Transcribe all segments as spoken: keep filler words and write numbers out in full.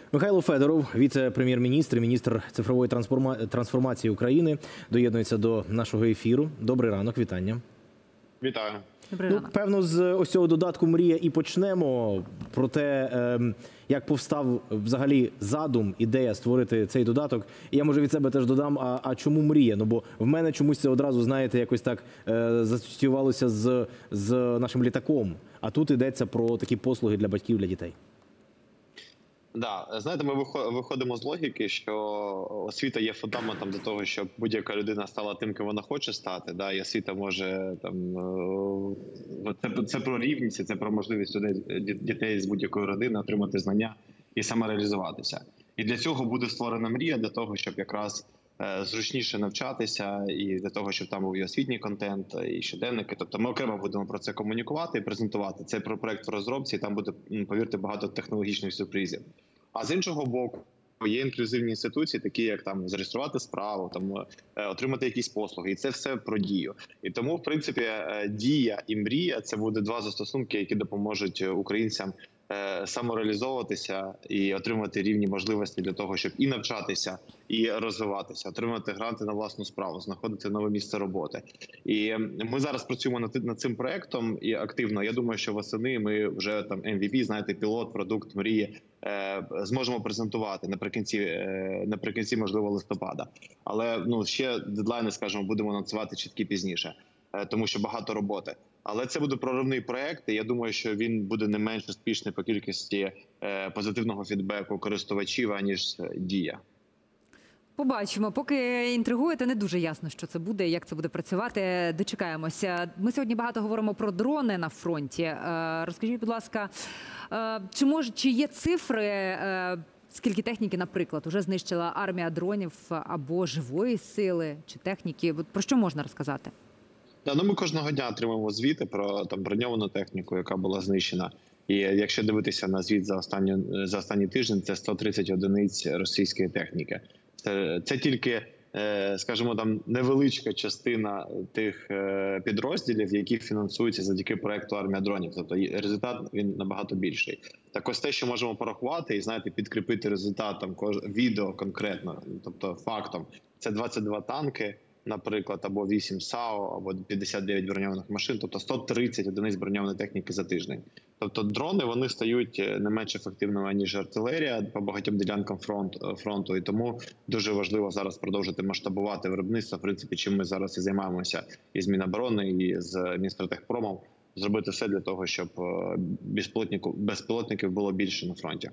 Михайло Федоров, віце-прем'єр-міністр, міністр цифрової трансформації України, доєднується до нашого ефіру. Добрий ранок, вітання. Вітаю. Ну, певно, з ось цього додатку «Мрія» і почнемо. Про те, як повстав взагалі задум, ідея створити цей додаток. І я, може, від себе теж додам, а, а чому «Мрія»? Ну, бо в мене чомусь це одразу, знаєте, якось так засоціювалося з, з нашим літаком. А тут йдеться про такі послуги для батьків, для дітей. Да, знаєте, ми виходимо з логіки, що освіта є фундаментом до того, щоб будь-яка людина стала тим, ким вона хоче стати. Да, і освіта може там це, це про рівність, це про можливість людей, дітей з будь-якої родини отримати знання і самореалізуватися. І для цього буде створена мрія для того, щоб якраз зручніше навчатися, і для того, щоб там був і освітній контент, і щоденники. Тобто ми окремо будемо про це комунікувати і презентувати. Це про проект в розробці, і там буде, повірте, багато технологічних сюрпризів. А з іншого боку, є інклюзивні інституції, такі як там зареєструвати справу, там отримати якісь послуги, і це все про дію. І тому, в принципі, дія і мрія – це буде два застосунки, які допоможуть українцям самореалізовуватися і отримати рівні можливості для того, щоб і навчатися, і розвиватися, отримати гранти на власну справу, знаходити нове місце роботи. І ми зараз працюємо над, над цим проектом і активно. Я думаю, що восени ми вже там Ем Ві Пі, знаєте, пілот, продукт мрії зможемо презентувати наприкінці, наприкінці, можливо, листопада. Але ну ще дедлайни, скажімо, будемо анонсувати чіткі пізніше, тому що багато роботи. Але це буде проривний проект, і я думаю, що він буде не менш успішний по кількості позитивного фідбеку користувачів, аніж дія. Побачимо. Поки інтригуєте, не дуже ясно, що це буде, як це буде працювати. Дочекаємося. Ми сьогодні багато говоримо про дрони на фронті. Розкажіть, будь ласка, чи, може, чи є цифри, скільки техніки, наприклад, вже знищила армія дронів або живої сили, чи техніки? Про що можна розказати? Да, ну ми кожного дня отримуємо звіти про там броньовану техніку, яка була знищена. І якщо дивитися на звіт за останні, за останній тиждень, це сто тридцять одиниць російської техніки. Це, це тільки, скажімо, там невеличка частина тих підрозділів, які фінансуються завдяки проекту «Армія дронів». Тобто результат він набагато більший. Так ось те, що можемо порахувати і, знаєте, підкріпити результатом відео конкретно, тобто фактом, це двадцять два танки, наприклад, або вісім САУ, або п'ятдесят дев'ять броньованих машин, тобто сто тридцять одиниць броньованої техніки за тиждень. Тобто дрони, вони стають не менш ефективними, ніж артилерія по багатьом ділянкам фронту, фронту. І тому дуже важливо зараз продовжити масштабувати виробництво, в принципі, чим ми зараз і займаємося і з Міноборони, і з Мінстратегпромом, зробити все для того, щоб безпілотників, безпілотників було більше на фронті.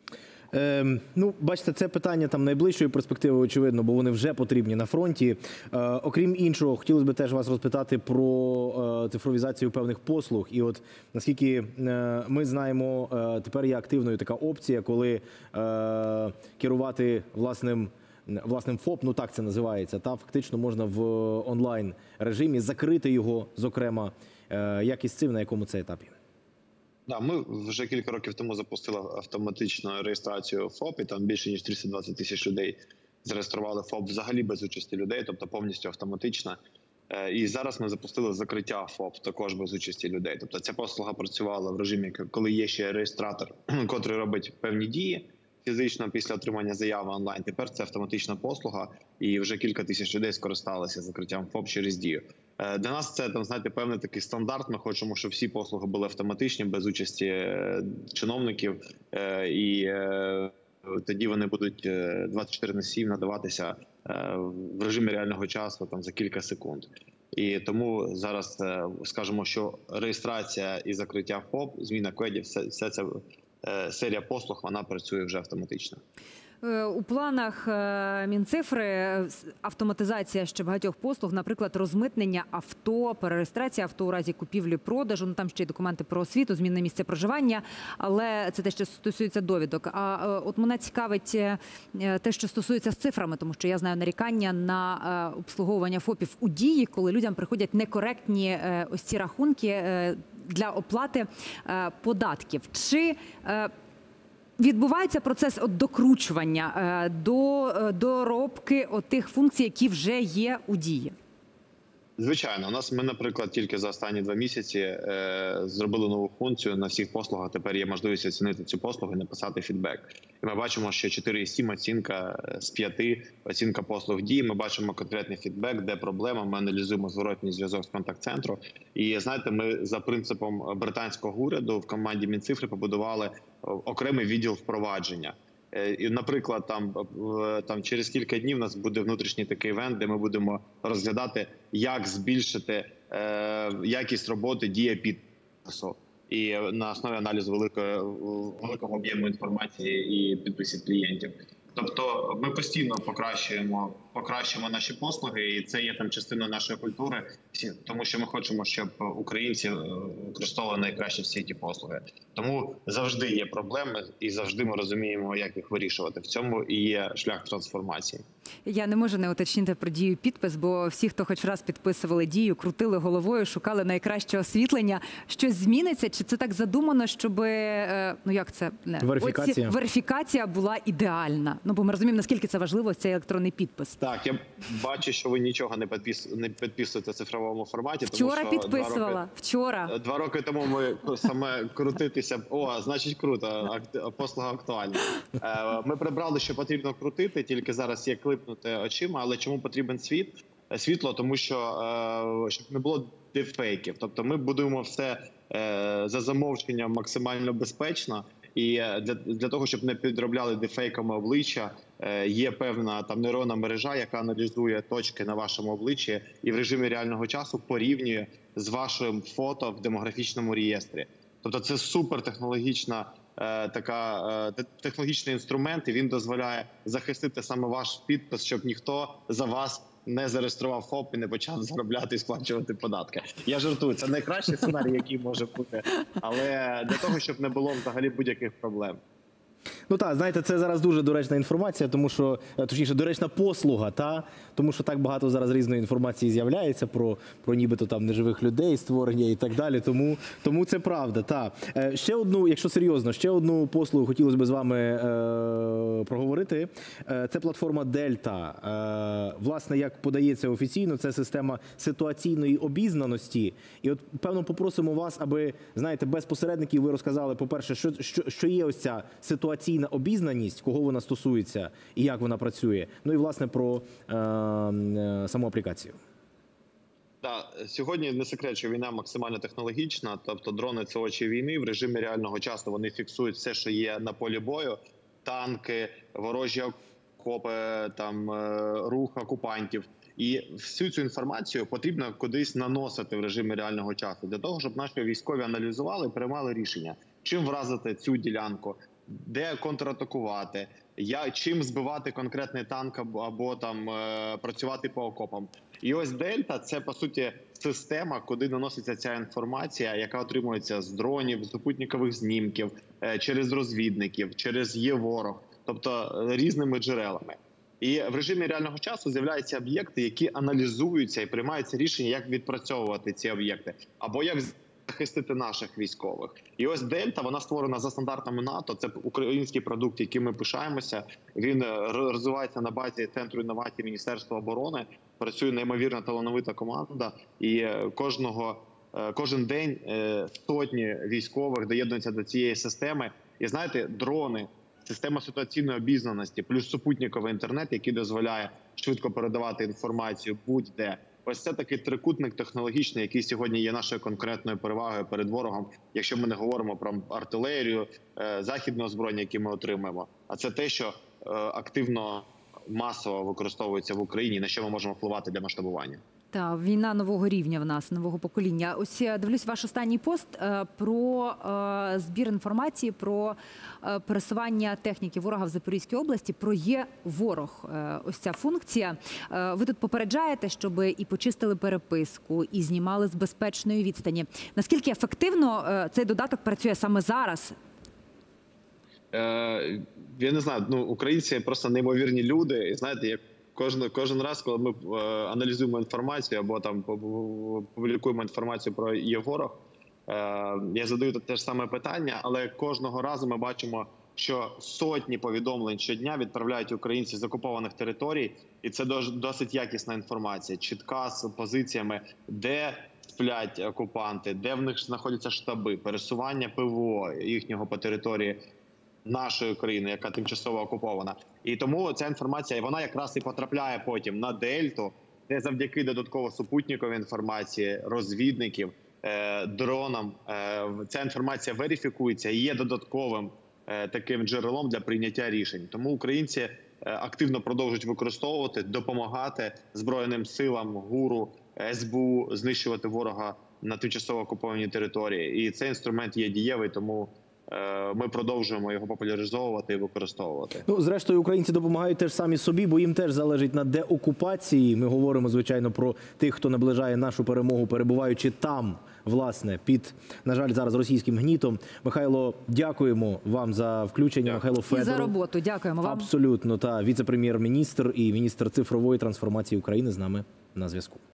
Е, ну, бачите, це питання там найближчої перспективи, очевидно, бо вони вже потрібні на фронті. Е, окрім іншого, хотілося б теж вас розпитати про е, цифровізацію певних послуг. І от, наскільки е, ми знаємо, е, тепер є активною така опція, коли е, керувати власним, власним ФОП, ну так це називається, та фактично можна в онлайн режимі закрити його, зокрема. Е, як із цим, на якому це етапі? Да, ми вже кілька років тому запустили автоматичну реєстрацію ФОП, і там більше ніж триста двадцять тисяч людей зареєстрували ФОП взагалі без участі людей, тобто повністю автоматично. І зараз ми запустили закриття ФОП також без участі людей. Тобто ця послуга працювала в режимі, коли є ще реєстратор, котрий робить певні дії фізично після отримання заяви онлайн. Тепер це автоматична послуга, і вже кілька тисяч людей скористалися закриттям ФОП через дію. Для нас це, там, знаєте, певний такий стандарт. Ми хочемо, щоб всі послуги були автоматичні, без участі чиновників, і тоді вони будуть двадцять чотири на сім надаватися в режимі реального часу, там, за кілька секунд. І тому зараз скажемо, що реєстрація і закриття ФОП, зміна кведів, все, все це серія послуг, вона працює вже автоматично. У планах Мінцифри автоматизація ще багатьох послуг, наприклад, розмитнення авто, перереєстрація авто у разі купівлі-продажу, ну там ще й документи про освіту, змінне місце проживання, але це те, що стосується довідок. А от мене цікавить те, що стосується з цифрами, тому що я знаю нарікання на обслуговування ФОПів у дії, коли людям приходять некоректні ось ці рахунки для оплати податків. Чи відбувається процес от докручування, до доробки тих функцій, які вже є у дії? Звичайно, у нас ми, наприклад, тільки за останні два місяці е, зробили нову функцію на всіх послугах. Тепер є можливість оцінити цю послугу і написати фідбек. І ми бачимо, що чотири цілих сім десятих оцінка з п'яти, оцінка послуг дій. Ми бачимо конкретний фідбек, де проблема. Ми аналізуємо зворотній зв'язок з контакт-центру. І знаєте, ми за принципом британського уряду в команді Мінцифри побудували окремий відділ впровадження. І, наприклад, там, там через кілька днів у нас буде внутрішній такий івент, де ми будемо розглядати, як збільшити е, якість роботи дія підпису. І на основі аналізу великого, великого об'єму інформації і підписів клієнтів. Тобто ми постійно покращуємо, покращуємо наші послуги, і це є там частиною нашої культури, тому що ми хочемо, щоб українці використовували найкраще всі ті послуги. Тому завжди є проблеми, і завжди ми розуміємо, як їх вирішувати. В цьому і є шлях трансформації. Я не можу не уточнити про дію підпис, бо всі, хто хоч раз підписували дію, крутили головою, шукали найкраще освітлення. Щось зміниться? Чи це так задумано, щоб, ну як це? Верифікація. Оці, верифікація була ідеальна. Ну, бо ми розуміємо, наскільки це важливо, цей електронний підпис. Так, я бачу, що ви нічого не, підпис... не підписуєте в цифровому форматі. Вчора тому що підписувала, два роки... вчора. Два роки тому ми саме крутитися, о, значить круто, послуга актуальна. Ми прибрали, що потрібно крутити, тільки зараз є клипнути очима, але чому потрібен світ? Світло, тому що, щоб не було дефейків. Тобто ми будуємо все за замовченням максимально безпечно, і для, для того, щоб не підробляли дефейками обличчя, є певна там нейронна мережа, яка аналізує точки на вашому обличчі і в режимі реального часу порівнює з вашим фото в демографічному реєстрі. Тобто це супертехнологічна е, така е, технологічний інструмент, і він дозволяє захистити саме ваш підпис, щоб ніхто за вас не зареєстрував ФОП і не почав заробляти і сплачувати податки. Я жартую, це найкращий сценарій, який може бути, але для того, щоб не було взагалі будь-яких проблем. Ну так, знаєте, це зараз дуже доречна інформація, тому що, точніше, доречна послуга, та? Тому що так багато зараз різної інформації з'являється про, про нібито там неживих людей, створення і так далі, тому, тому це правда, та. Е, ще одну, якщо серйозно, ще одну послугу хотілося б з вами е, проговорити. Е, це платформа Дельта. Е, власне, як подається офіційно, це система ситуаційної обізнаності. І от, певно, попросимо вас, аби, знаєте, без посередників ви розказали, по-перше, що, що, що є ось ця ситуаційна обізнаність, кого вона стосується і як вона працює. Ну і, власне, про е, е, саму аплікацію. Так, сьогодні не секрет, що війна максимально технологічна, тобто дрони – це очі війни, в режимі реального часу вони фіксують все, що є на полі бою, танки, ворожі окопи, там, рух окупантів. І всю цю інформацію потрібно кудись наносити в режимі реального часу, для того, щоб наші військові аналізували і приймали рішення, чим вразити цю ділянку, де контратакувати, я, чим збивати конкретний танк або, або там е, працювати по окопам. І ось Дельта – це, по суті, система, куди наноситься ця інформація, яка отримується з дронів, з супутникових знімків, е, через розвідників, через є-ворог, тобто е, різними джерелами. І в режимі реального часу з'являються об'єкти, які аналізуються і приймаються рішення, як відпрацьовувати ці об'єкти, або як захистити наших військових. І ось Дельта, вона створена за стандартами НАТО, це український продукт, яким ми пишаємося. Він розвивається на базі Центру інновацій Міністерства оборони, працює неймовірно талановита команда, і кожного, кожен день сотні військових доєднуються до цієї системи. І знаєте, дрони, система ситуаційної обізнаності, плюс супутниковий інтернет, який дозволяє швидко передавати інформацію будь-де. Ось це такий трикутник технологічний, який сьогодні є нашою конкретною перевагою перед ворогом, якщо ми не говоримо про артилерію, західне озброєння, яке ми отримуємо. А це те, що активно, масово використовується в Україні, на що ми можемо впливати для масштабування. Так, війна нового рівня в нас, нового покоління. Ось я дивлюсь ваш останній пост про збір інформації, про пересування техніки ворога в Запорізькій області, про є-ворог. Ось ця функція. Ви тут попереджаєте, щоб і почистили переписку, і знімали з безпечної відстані. Наскільки ефективно цей додаток працює саме зараз? Е, я не знаю, ну, українці просто неймовірні люди, і знаєте, як Кожен, кожен раз, коли ми е, аналізуємо інформацію або там публікуємо інформацію про є ворог, е, я задаю те ж саме питання, але кожного разу ми бачимо, що сотні повідомлень щодня відправляють українці з окупованих територій, і це досить якісна інформація, чітка з позиціями, де сплять окупанти, де в них знаходяться штаби, пересування ПВО їхнього по території нашої країни, яка тимчасово окупована. І тому ця інформація, вона якраз і потрапляє потім на Дельту, де завдяки додатково супутниковій інформації, розвідників, е, дронам, е, ця інформація верифікується і є додатковим е, таким джерелом для прийняття рішень. Тому українці е, активно продовжують використовувати, допомагати Збройним силам, ГУРу, ес бе у знищувати ворога на тимчасово окупованій території. І цей інструмент є дієвий, тому ми продовжуємо його популяризовувати і використовувати. Ну, зрештою, українці допомагають теж самі собі, бо їм теж залежить на деокупації. Ми говоримо, звичайно, про тих, хто наближає нашу перемогу, перебуваючи там, власне, під, на жаль, зараз російським гнітом. Михайло, дякуємо вам за включення. Дякую. Михайло Федоров. І за роботу. Дякуємо вам. Абсолютно, та віце-прем'єр-міністр і міністр цифрової трансформації України з нами на зв'язку.